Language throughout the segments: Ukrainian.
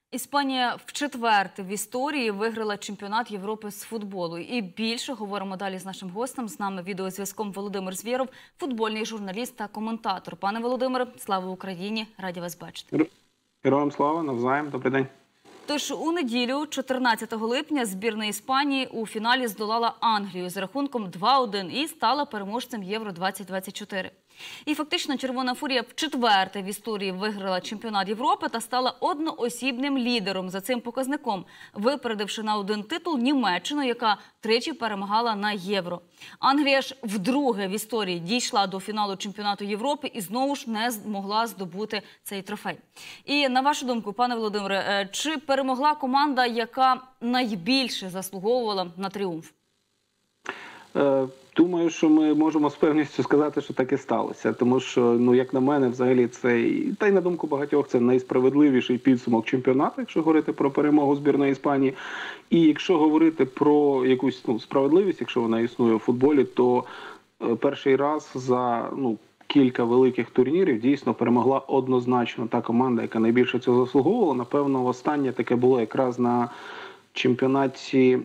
Іспанія вчетверте в історії виграла чемпіонат Європи з футболу. І більше говоримо далі з нашим гостем. З нами відеозв'язком Володимир Звєров, футбольний журналіст та коментатор. Пане Володимире, слава Україні! Раді вас бачити. Героям слава, навзаєм, добрий день. Тож у неділю, 14 липня, збірна Іспанії у фіналі здолала Англію з рахунком 2-1 і стала переможцем Євро-2024. І фактично Червона Фурія вчетверте в історії виграла чемпіонат Європи та стала одноосібним лідером за цим показником, випередивши на один титул Німеччину, яка тричі перемагала на Євро. Англія ж вдруге в історії дійшла до фіналу чемпіонату Європи і знову ж не змогла здобути цей трофей. І на вашу думку, пане Володимире, чи перемогла команда, яка найбільше заслуговувала на тріумф? Думаю, що ми можемо з певністю сказати, що так і сталося. Тому що, як на мене, взагалі це, та й на думку багатьох, це найсправедливіший підсумок чемпіонату, якщо говорити про перемогу збірної Іспанії. І якщо говорити про якусь справедливість, якщо вона існує у футболі, то перший раз за кілька великих турнірів дійсно перемогла однозначно та команда, яка найбільше цього заслуговувала. Напевно, останнє таке було якраз на чемпіонаті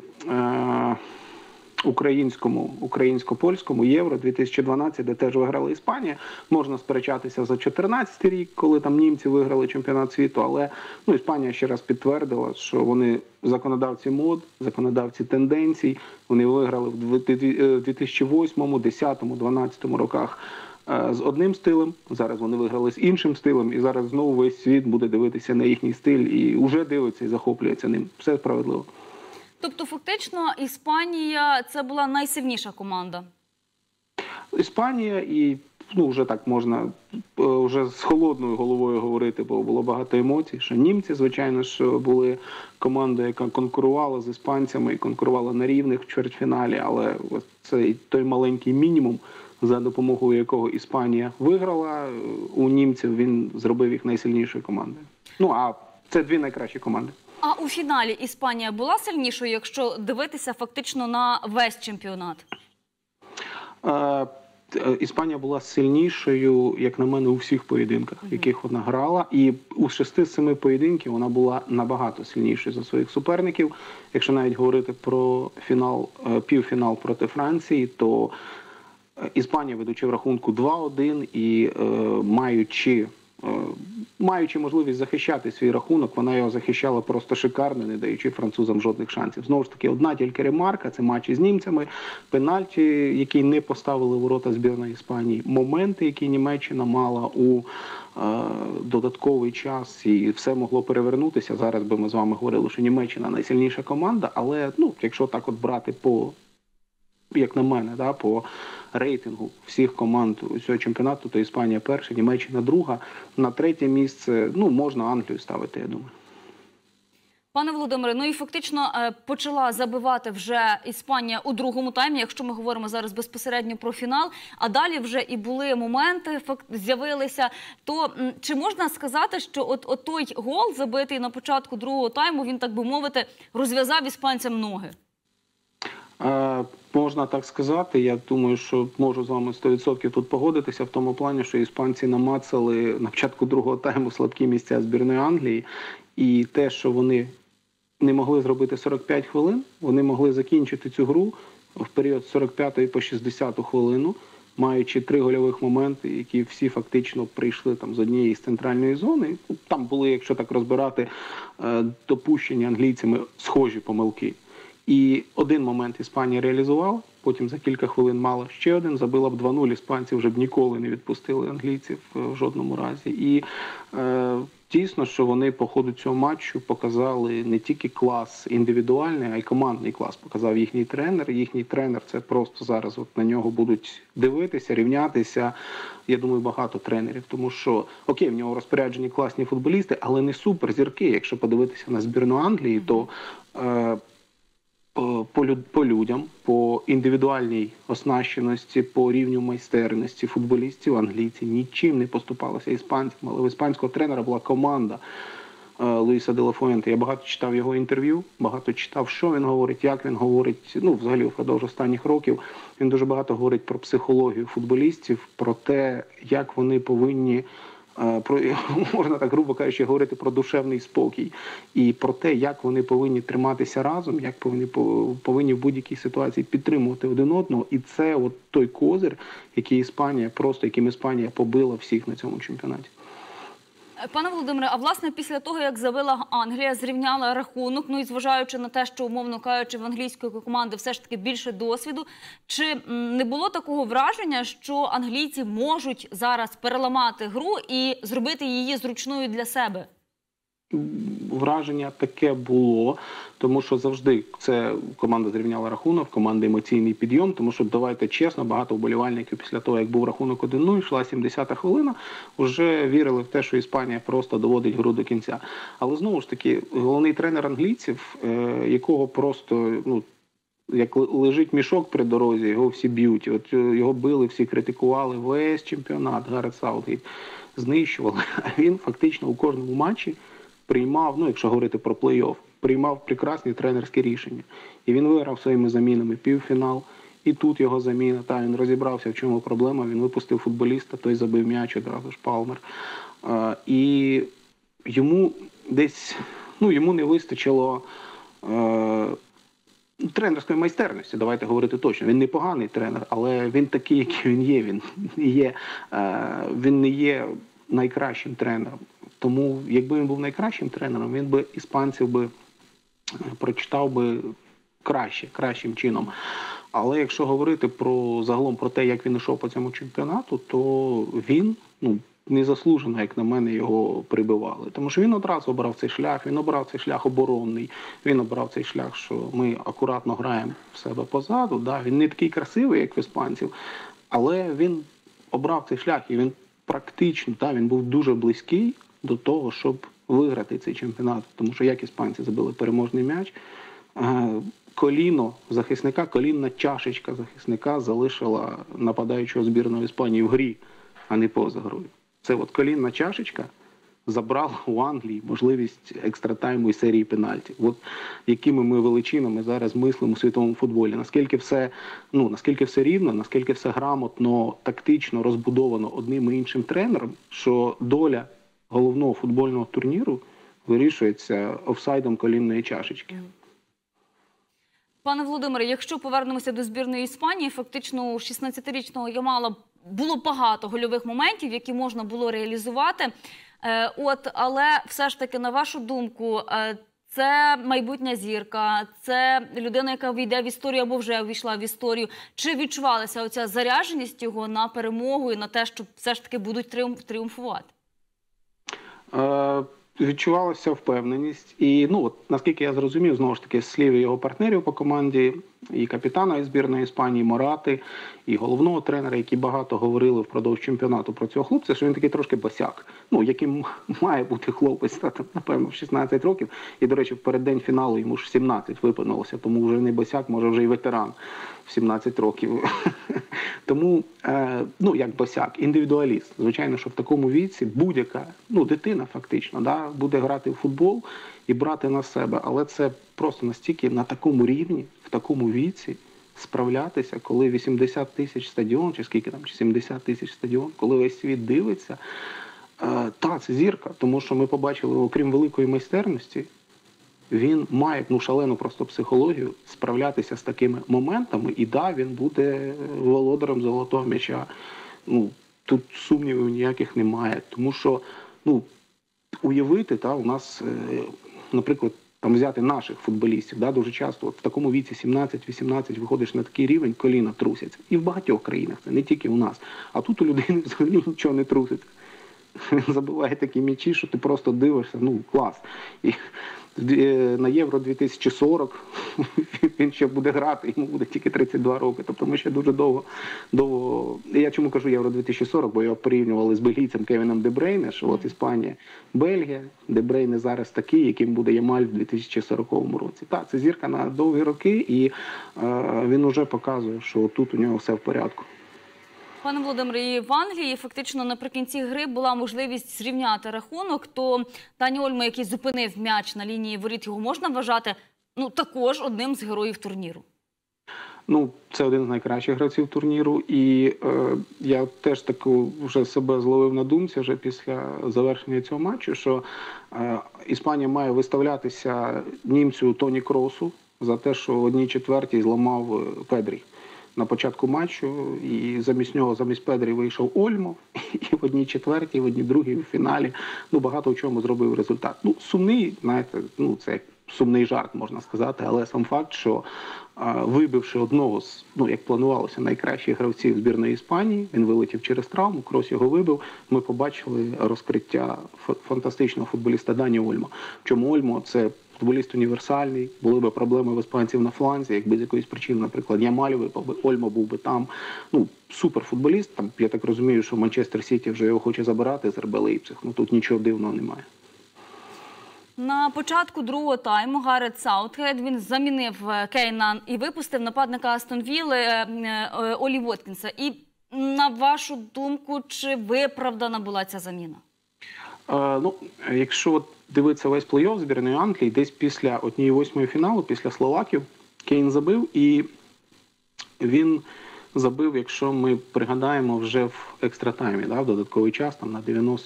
українсько-польському Євро 2012, де теж виграла Іспанія. Можна сперечатися за 2014 рік, коли там німці виграли чемпіонат світу, але Іспанія ще раз підтвердила, що вони законодавці мод, законодавці тенденцій. Вони виграли в 2008, 2010, 2012 роках з одним стилем, зараз вони виграли з іншим стилем, і зараз знову весь світ буде дивитися на їхній стиль і вже дивиться і захоплюється ним. Все справедливо. Тобто, фактично, Іспанія – це була найсильніша команда? Іспанія і, вже так можна вже з холодною головою говорити, бо було багато емоцій, що німці, звичайно, що були командою, яка конкурувала з іспанцями і конкурувала на рівних в чвертьфіналі, але це той маленький мінімум, за допомогою якого Іспанія виграла у німців, він зробив їх найсильнішою командою. А це дві найкращі команди. А у фіналі Іспанія була сильнішою, якщо дивитися фактично на весь чемпіонат? Іспанія була сильнішою, як на мене, у всіх поєдинках, в яких вона грала. І у 6 з 7 поєдинків вона була набагато сильнішою за своїх суперників. Якщо навіть говорити про півфінал проти Франції, то Іспанія, ведучи в рахунку 2-1 і маючи можливість захищати свій рахунок, вона його захищала просто шикарно, не даючи французам жодних шансів. Знову ж таки, одна тільки ремарка – це матч із німцями, пенальті, який не поставили в ворота збірної Іспанії, моменти, які Німеччина мала у додатковий час, і все могло перевернутися. Зараз би ми з вами говорили, що Німеччина найсильніша команда, але якщо так от брати як на мене, по рейтингу всіх команд цього чемпіонату, то Іспанія перша, Німеччина друга. На третє місце, можна Англію ставити, я думаю. Пане Володимире, і фактично почала забивати вже Іспанія у другому таймі, якщо ми говоримо зараз безпосередньо про фінал, а далі вже і були моменти, з'явилися. То чи можна сказати, що от той гол, забитий на початку другого тайму, він, так би мовити, розв'язав іспанцям ноги? Можна так сказати. Я думаю, що можу з вами 100% тут погодитися в тому плані, що іспанці намацали на початку другого тайму слабкі місця збірної Англії. І те, що вони не могли зробити 45 хвилин, вони могли закінчити цю гру в період з 45-ї по 60-ту хвилину, маючи 3 гольових моменти, які всі фактично прийшли з однієї з центральної зони. Там були, якщо так розбирати, допущені англійцями схожі помилки. І один момент Іспанія реалізувала, потім за кілька хвилин мала ще один, забила б 2-0, іспанці вже б ніколи не відпустили англійців в жодному разі. І дійсно, що вони по ходу цього матчу показали не тільки клас індивідуальний, а й командний клас показав їхній тренер. Їхній тренер – це просто зараз на нього будуть дивитися, рівнятися. Я думаю, багато тренерів, тому що, окей, в нього розпоряджені класні футболісти, але не суперзірки. Якщо подивитися на збірну Англії, то по людям, по індивідуальній оснащеності, по рівню майстерності футболістів англійці нічим не поступалися іспанцям. Але у іспанського тренера була команда Луїса де ла Фуенте. Я багато читав його інтерв'ю, багато читав, що він говорить, як він говорить. Взагалі, впродовж останніх років він дуже багато говорить про психологію футболістів, про те, як вони повинні про, можна так грубо кажучи, говорити про душевний спокій і про те, як вони повинні триматися разом, як повинні в будь-якій ситуації підтримувати один одного. І це от той козир, яким Іспанія побила всіх на цьому чемпіонаті. Пане Володимире, а власне після того, як забила Англія, зрівняла рахунок, ну і зважаючи на те, що, умовно кажучи, в англійської команди все ж таки більше досвіду, чи не було такого враження, що англійці можуть зараз переламати гру і зробити її зручною для себе? Враження таке було, тому що завжди це команда зрівняла рахунок, команда емоційний підйом, тому що, давайте чесно, багато вболівальників після того, як був рахунок 1-0, йшла 70-та хвилина, вже вірили в те, що Іспанія просто доводить гру до кінця. Але знову ж таки, головний тренер англійців, якого просто, як лежить мішок при дорозі, його всі б'ють, от його били, всі критикували, весь чемпіонат, Гарет Саутгейт, знищували, а він фактично у кожному матчі приймав, якщо говорити про плей-офф, приймав прекрасні тренерські рішення. І він виграв своїми замінами півфінал, і тут його заміна. Він розібрався, в чому проблема, він випустив футболіста, той забив м'яч одразу ж, Палмер. І йому десь, йому не вистачило тренерської майстерності, давайте говорити точно. Він не поганий тренер, але він такий, який він є. Він не є найкращим тренером. Тому, якби він був найкращим тренером, він би іспанців прочитав би кращим чином. Але якщо говорити загалом про те, як він йшов по цьому чемпіонату, то він, незаслужено, як на мене, його прибивали. Тому що він одразу обрав цей шлях, він обрав цей шлях оборонний, він обрав цей шлях, що ми акуратно граємо в себе позаду. Да? Він не такий красивий, як в іспанців, але він обрав цей шлях і він практично, він був дуже близький до того, щоб виграти цей чемпіонат. Тому що як іспанці забили переможний м'яч, колінна чашечка захисника залишила нападаючого збірної Іспанії в грі, а не поза грою. Це от колінна чашечка забрала у Англії можливість екстратайму і серії пенальтів. От якими ми величинами зараз мислимо у світовому футболі. Наскільки все рівно, наскільки все грамотно, тактично розбудовано одним і іншим тренером, що доля головного футбольного турніру вирішується офсайдом колінної чашечки. Пане Володимире, якщо повернемося до збірної Іспанії, фактично у 16-річного Ямала було багато гольових моментів, які можна було реалізувати. Але все ж таки, на вашу думку, це майбутня зірка, це людина, яка війде в історію або вже увійшла в історію. Чи відчувалася оця зарядженість його на перемогу і на те, що все ж таки будуть тріумфувати? Відчувалася впевненість. І, наскільки я зрозумів, знову ж таки, з слів його партнерів по команді, і капітана із збірної Іспанії Морати, і головного тренера, які багато говорили впродовж чемпіонату про цього хлопця, що він такий трошки босяк. Яким має бути хлопець, напевно, в 16 років. І, до речі, в переддень фіналу йому ж 17 виповнилося, тому вже не босяк, може вже і ветеран в 17 років. Тому, як босяк, індивідуаліст. Звичайно, що в такому віці будь-яка, дитина фактично, буде грати в футбол і брати на себе. Але це просто настільки на такому рівні, в такому віці справлятися, коли 80 тисяч стадіон, чи скільки там, чи 70 тисяч стадіон, коли весь світ дивиться. Це зірка, тому що ми побачили, окрім великої майстерності, він має шалену просто психологію справлятися з такими моментами, і він буде володарем золотого м'яча. Тут сумнівів ніяких немає, тому що, уявити, у нас, наприклад, взяти наших футболістів, дуже часто в такому віці 17-18 виходиш на такий рівень, коліна трусяться. І в багатьох країнах, це не тільки у нас. А тут у людини взагалі нічого не труситься. Він забиває такі м'ячі, що ти просто дивишся, клас. І на Євро 2040 він ще буде грати, йому буде тільки 32 роки. Тобто ми ще дуже довго... Я чому кажу Євро 2040, бо його порівнювали з бельгійцем Кевіном Де Брейне, що от Іспанія, Бельгія, Де Брейне зараз такий, яким буде Ямаль в 2040 році. Це зірка на довгі роки, і він вже показує, що тут у нього все в порядку. Пане Володимире, і в Англії фактично наприкінці гри була можливість зрівняти рахунок, то Дані Ольмо, який зупинив м'яч на лінії воріт, його можна вважати також одним з героїв турніру? Ну, це один з найкращих гравців турніру, і я теж таку вже себе зловив на думці вже після завершення цього матчу, що Іспанія має виставлятися німцю Тоні Кросу за те, що в 1/4 зламав Педрі на початку матчу, і замість нього, замість Педрі вийшов Ольмо, і в 1/4, в 1/2 в фіналі, ну, багато в чому зробив результат. Ну, сумний, знаєте, ну, це як сумний жарт, можна сказати, але сам факт, що вибивши одного з, ну, як планувалося, найкращих гравців збірної Іспанії, він вилетів через травму, Крос його вибив, ми побачили розкриття фантастичного футболіста Дані Ольмо. Чому Ольмо? Це футболіст універсальний, були б проблеми в іспанців на фланзі, якби з якоїсь причини, наприклад, Ямаль випав би, Ольмо був би там. Ну, суперфутболіст, там, я так розумію, що Манчестер Сіті вже його хоче забирати з РБ Лейпциг, ну тут нічого дивного немає. На початку другого тайму Гарет Саутгейт, він замінив Кейна і випустив нападника Астон Вілли Олі Воткінса. І на вашу думку, чи виправдана була ця заміна? Ну, якщо от дивитися весь плей-офф збірної Англії, десь після 1/8 фіналу, після словаків, Кейн забив, і він забив, якщо ми пригадаємо, вже в екстратаймі, да, в додатковий час, там на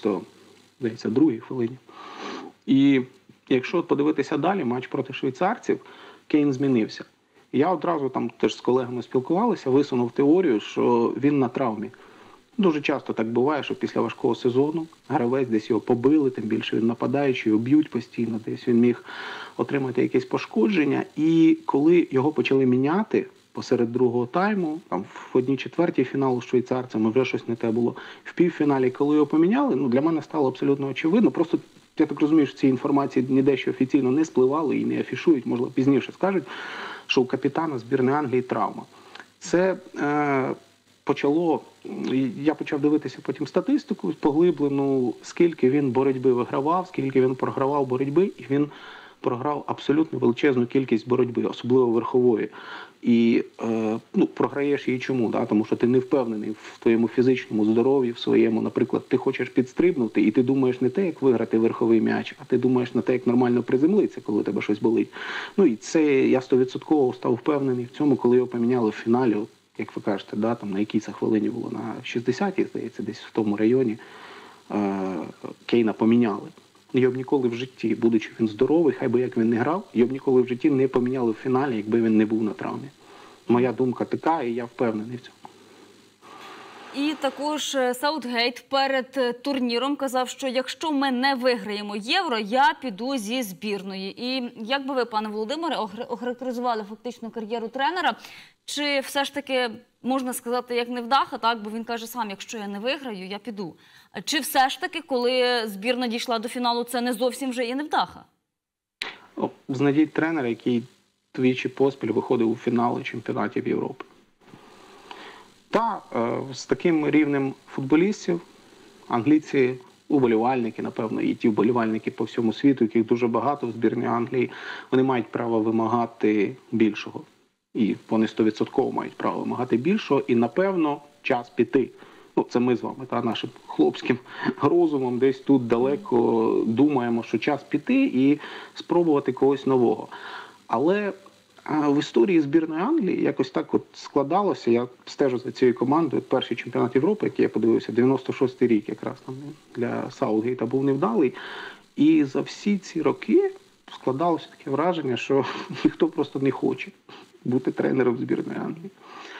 92-й хвилині. І якщо подивитися далі, матч проти швейцарців, Кейн змінився. Я одразу там теж з колегами спілкувалися, висунув теорію, що він на травмі. Дуже часто так буває, що після важкого сезону гравець десь його побили, тим більше він нападаючий, його б'ють постійно, десь він міг отримати якесь пошкодження. І коли його почали міняти посеред другого тайму, там в 1/4 фіналу з швейцарцями вже щось не те було. В півфіналі, коли його поміняли, ну, для мене стало абсолютно очевидно. Просто я так розумію, що ці інформації ніде ще офіційно не спливали і не афішують, можливо, пізніше скажуть, що у капітана збірної Англії травма. Це почало, я почав дивитися потім статистику поглиблену, скільки він боротьби вигравав, скільки він програвав боротьби, і він програв абсолютно величезну кількість боротьби, особливо верхової. І ну, програєш її чому? Да? Тому що ти не впевнений в твоєму фізичному здоров'ї, в своєму, наприклад, ти хочеш підстрибнути, і ти думаєш не те, як виграти верховий м'яч, а ти думаєш на те, як нормально приземлитися, коли у тебе щось болить. Ну і це я 100% став впевнений в цьому, коли його поміняли в фіналі, от, як ви кажете, да, там, на якій це хвилині було, на 60-й, здається, десь в тому районі, Кейна поміняли. Його б ніколи в житті, будучи він здоровий, хай би як він не грав, його б ніколи в житті не поміняли в фіналі, якби він не був на травмі. Моя думка така, і я впевнений в цьому. І також Саутгейт перед турніром казав, що якщо ми не виграємо Євро, я піду зі збірної. І як би ви, пане Володимире, охарактеризували фактично кар'єру тренера? Чи все ж таки можна сказати, як невдаха, так? Бо він каже сам, якщо я не виграю, я піду. Чи все ж таки, коли збірна дійшла до фіналу, це не зовсім вже і невдаха? Знайдіть тренера, який двічі поспіль виходив у фінали чемпіонатів Європи. Та з таким рівнем футболістів англійці, уболівальники, напевно, і ті вболівальники по всьому світу, яких дуже багато в збірні Англії, вони мають право вимагати більшого. І вони 100% мають право вимагати більшого, і, напевно, час піти. Ну, це ми з вами, та, нашим хлопським розумом, десь тут далеко думаємо, що час піти і спробувати когось нового. Але в історії збірної Англії якось так от складалося, я стежу за цією командою, перший чемпіонат Європи, який я подивився, 96-й рік якраз там для Саутгейта був невдалий. І за всі ці роки складалося таке враження, що ніхто просто не хоче бути тренером збірної Англії.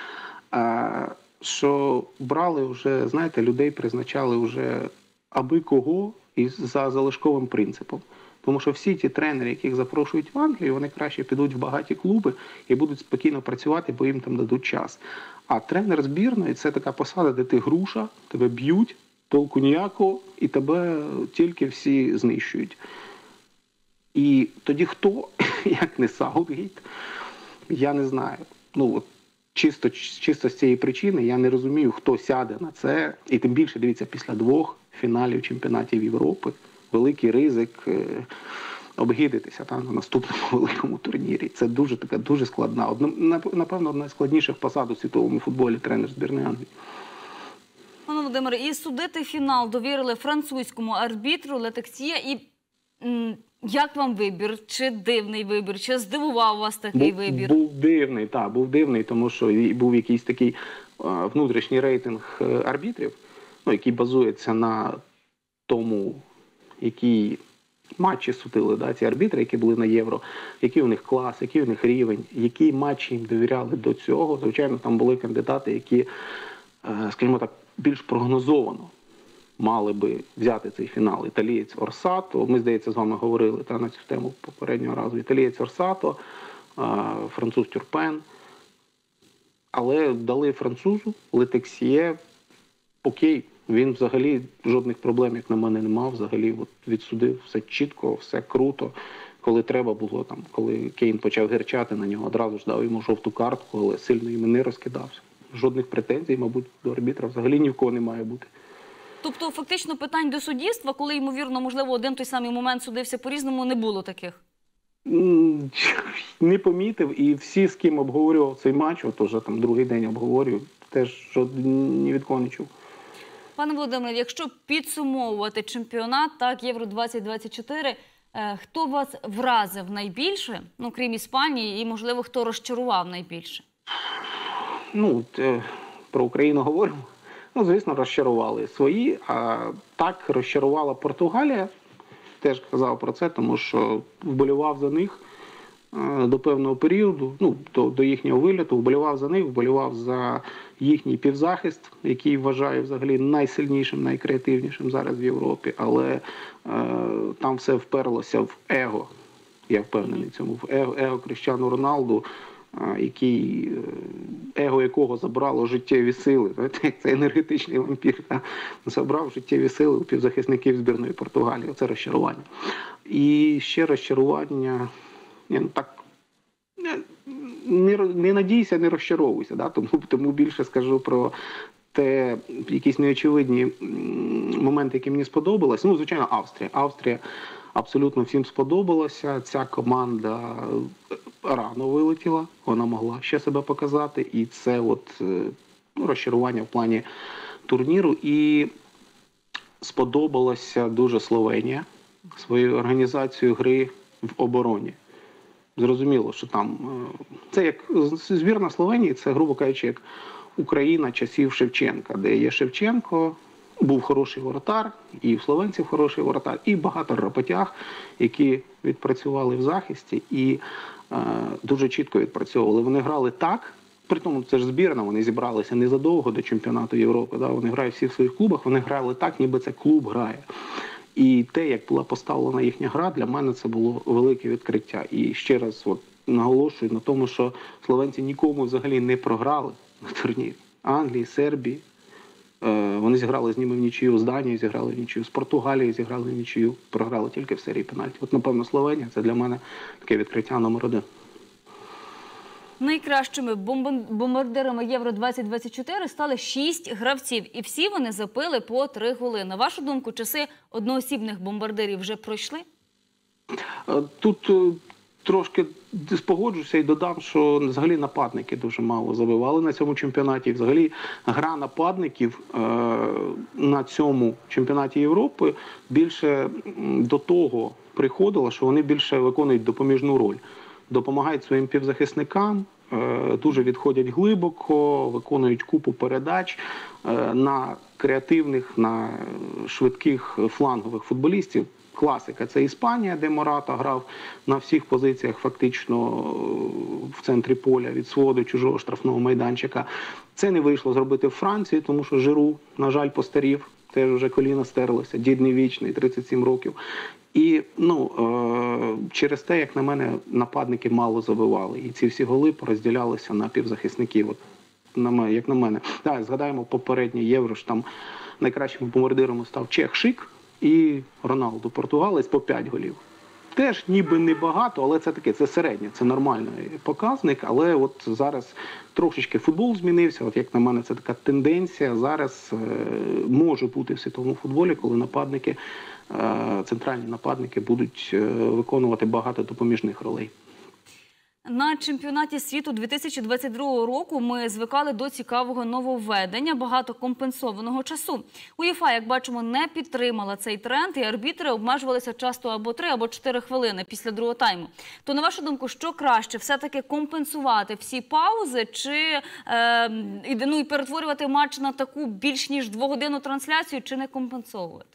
Що брали вже, знаєте, людей призначали вже аби кого і за залишковим принципом. Тому що всі ті тренери, яких запрошують в Англію, вони краще підуть в багаті клуби і будуть спокійно працювати, бо їм там дадуть час. А тренер збірної – це така посада, де ти груша, тебе б'ють, толку ніякого, і тебе тільки всі знищують. І тоді хто, як не Саутгейт, я не знаю. Ну, от, чисто з цієї причини я не розумію, хто сяде на це. І тим більше, дивіться, після 2 фіналів чемпіонатів Європи великий ризик обгидитися на наступному великому турнірі. Це дуже складна. Напевно, одна з найскладніших посад у світовому футболі тренер збірної Англії. Пане Володимире, і судити фінал довірили французькому арбітру Летексія. І Як вам вибір? Чи дивний вибір? Чи здивував вас такий вибір? Був дивний, так, був дивний, тому що був якийсь такий внутрішній рейтинг арбітрів, ну, який базується на тому, які матчі судили, да, ці арбітри, які були на Євро, який у них клас, який у них рівень, які матчі їм довіряли до цього. Звичайно, там були кандидати, які, скажімо так, більш прогнозовано мали би взяти цей фінал. Італієць Орсато, ми, здається, з вами говорили на цю тему попереднього разу. Італієць Орсато, француз Тюрпен. Але дали французу, Летексіє, окей, він взагалі жодних проблем, як на мене, не мав. Взагалі відсудив все чітко, все круто. Коли треба було, там, коли Кейн почав герчати на нього, одразу ж дав йому жовту картку, але сильно їм не розкидався. Жодних претензій, мабуть, до арбітра взагалі ні в кого не має бути. Тобто, фактично, питань до суддівства, коли, ймовірно, можливо, один той самий момент судився по-різному, не було таких? Не помітив, і всі, з ким обговорював цей матч, от уже там другий день обговорюю, теж ні від кого не чув. Пане Володимире, якщо підсумовувати чемпіонат, так, Євро-2024, хто вас вразив найбільше, ну, крім Іспанії, і, можливо, хто розчарував найбільше? Ну, про Україну говоримо. Ну, звісно, розчарували свої, а так розчарувала Португалія. Теж казав про це, тому що вболівав за них до певного періоду, ну, до їхнього виліту, вболівав за них, вболівав за їхній півзахист, який вважаю взагалі найсильнішим, найкреативнішим зараз в Європі, але там все вперлося в его, я впевнений в цьому, в его Кріштіану Роналду, его якого забрало життєві сили. Знаєте, як це енергетичний вампір. Забрав життєві сили у півзахисників збірної Португалії. Це розчарування. І ще розчарування, не надійся, не розчаровуйся. Да? Тому більше скажу про те, якісь неочевидні моменти, які мені сподобалися. Ну, звичайно, Австрія. Австрія абсолютно всім сподобалася. Ця команда рано вилетіла, вона могла ще себе показати. І це розчарування в плані турніру. І сподобалася дуже Словенія своєю організацією гри в обороні. Зрозуміло, що там... Це як збірна Словенії, це, грубо кажучи, як Україна часів Шевченка, де є Шевченко, був хороший воротар, і в словенців хороший воротар, і багато роботяг, які відпрацювали в захисті і дуже чітко відпрацьовували. Вони грали так, при тому це ж збірна, вони зібралися незадовго до чемпіонату Європи, да? Вони грають всі в своїх клубах, вони грали так, ніби це клуб грає. І те, як була поставлена їхня гра, для мене це було велике відкриття. І ще раз наголошую на тому, що словенці нікому взагалі не програли на турнірі. Англії, Сербії. Вони зіграли з ними в нічию, з Данією зіграли в нічию, з Португалією зіграли в нічию, програли тільки в серії пенальтів. Напевно, Словенія – це для мене таке відкриття номер 1. Найкращими бомбардирами Євро-2024 стали 6 гравців. І всі вони забили по 3 голи. На вашу думку, часи одноосібних бомбардирів вже пройшли? Тут трошки спогоджуся і додам, що взагалі нападники дуже мало забивали на цьому чемпіонаті. Взагалі гра нападників на цьому чемпіонаті Європи більше до того приходила, що вони більше виконують допоміжну роль. Допомагають своїм півзахисникам, дуже відходять глибоко, виконують купу передач на креативних, на швидких флангових футболістів. Класика – це Іспанія, де Мората грав на всіх позиціях фактично в центрі поля від свого до чужого штрафного майданчика. Це не вийшло зробити в Франції, тому що Жиру, на жаль, постарів, теж вже коліна стерлося, дід не вічний, 37 років. І через те, як на мене, нападники мало забивали. І ці всі голи порозділялися на півзахисників. Як на мене. Так, згадаємо попереднє Євро, що там найкращим бомбардиром став Чех Шик і Роналду, португалець, по 5 голів. Теж ніби небагато, але це таке, це середнє, це нормальний показник. Але от зараз трошечки футбол змінився. От як на мене, це така тенденція. Зараз може бути в світовому футболі, коли нападники, центральні нападники будуть виконувати багато допоміжних ролей. На чемпіонаті світу 2022 року ми звикали до цікавого нововведення – багато компенсованого часу. УЄФА, як бачимо, не підтримала цей тренд, і арбітри обмежувалися часто або 3, або 4 хвилини після другого тайму. То, на вашу думку, що краще – все-таки компенсувати всі паузи чи і перетворювати матч на таку більш ніж двогодинну трансляцію, чи не компенсовувати?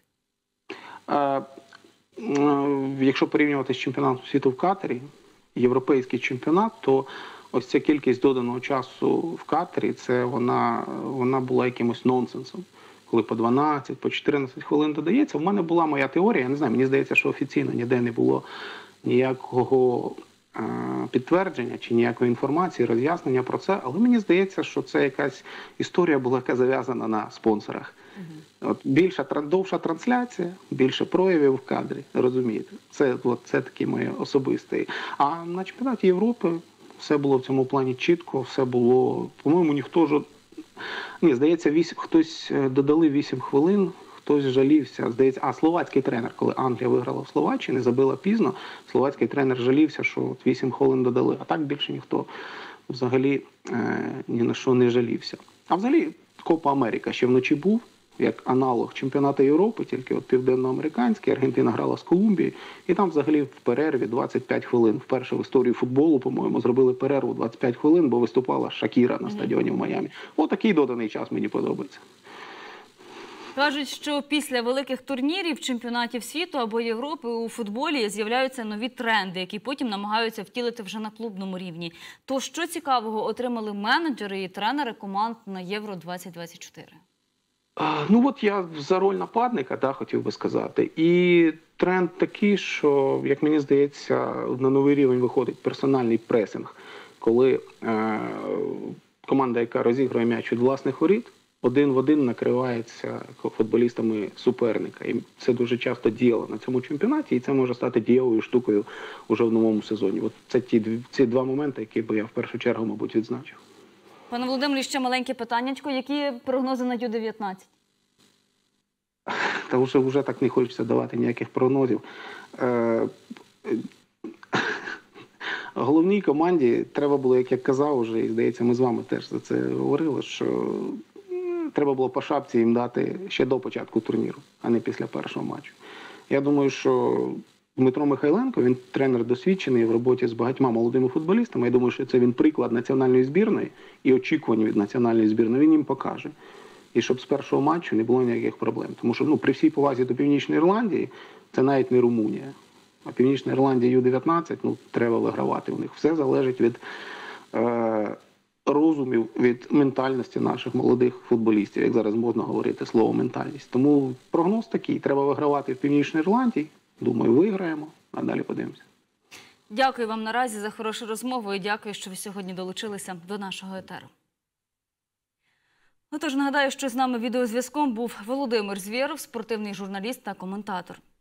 Якщо порівнювати з чемпіонатом світу в Катарі, європейський чемпіонат, то ось ця кількість доданого часу в Катарі, вона була якимось нонсенсом. Коли по 12, по 14 хвилин додається. В мене була моя теорія, я не знаю, мені здається, що офіційно ніде не було ніякого підтвердження чи ніякої інформації, роз'яснення про це, але мені здається, що це якась історія була, яка зав'язана на спонсорах. От довша трансляція, більше проявів в кадрі, розумієте? Це такі мої особисті. А на чемпіонаті Європи все було в цьому плані чітко, все було, по-моєму, здається, хтось додали 8 хвилин, хтось жалівся. Здається, словацький тренер, коли Англія виграла в Словаччині, забила пізно, словацький тренер жалівся, що 8 хвилин додали, а так більше ніхто взагалі ні на що не жалівся. А взагалі Копа Америка ще вночі був, як аналог чемпіонату Європи, тільки от південноамериканський, Аргентина грала з Колумбією, і там взагалі в перерві 25 хвилин. Вперше в історії футболу, по-моєму, зробили перерву 25 хвилин, бо виступала Шакіра на стадіоні в Майамі. Отакий доданий час мені подобається. Кажуть, що після великих турнірів, чемпіонатів світу або Європи у футболі з'являються нові тренди, які потім намагаються втілити вже на клубному рівні. То що цікавого отримали менеджери і тренери команд на Євро-2024? Я за роль нападника, хотів би сказати. І тренд такий, що, як мені здається, на новий рівень виходить персональний пресинг, коли команда, яка розігрує м'яч від власних воріт, один в один накривається футболістами суперника. І це дуже часто діяло на цьому чемпіонаті, і це може стати дієвою штукою уже в новому сезоні. От це ці два моменти, які би я в першу чергу, мабуть, відзначив. Пане Володимирі, ще маленьке питаннячко. Які прогнози на Ю-19? Та вже так не хочеться давати ніяких прогнозів. Головній команді треба було, як я казав вже, і здається, ми з вами теж за це говорили, що треба було по шапці їм дати ще до початку турніру, а не після першого матчу. Я думаю, що Дмитро Михайленко, він тренер досвідчений в роботі з багатьма молодими футболістами. Я думаю, що це він приклад національної збірної і очікування від національної збірної. Він їм покаже. І щоб з першого матчу не було ніяких проблем. Тому що при всій повазі до Північної Ірландії, це навіть не Румунія. А Північна Ірландія Ю-19, треба вигравати у них. Все залежить від розумів, від ментальності наших молодих футболістів, як зараз можна говорити слово «ментальність». Тому прогноз такий. Треба вигравати в Північній Ірландії. Думаю, виграємо, а далі подивимося. Дякую вам наразі за хорошу розмову і дякую, що ви сьогодні долучилися до нашого етеру. Тож нагадаю, що з нами відеозв'язком був Володимир Звєров, спортивний журналіст та коментатор.